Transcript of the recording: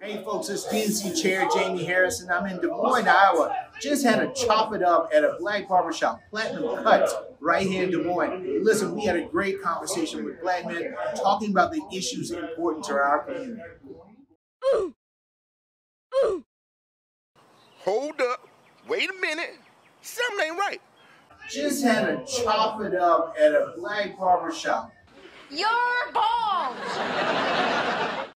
Hey folks, it's DNC Chair Jamie Harris, and I'm in Des Moines, Iowa. Just had to chop it up at a black barbershop, Platinum Cuts, right here in Des Moines. Listen, we had a great conversation with black men talking about the issues important to our community. Hold up, wait a minute, something ain't right. Just had to chop it up at a black barbershop. You're bald!